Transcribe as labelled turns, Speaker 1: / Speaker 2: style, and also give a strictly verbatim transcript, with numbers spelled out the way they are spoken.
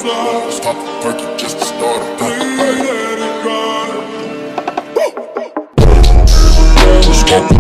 Speaker 1: Let's pop a perky just to start a party. Let's go.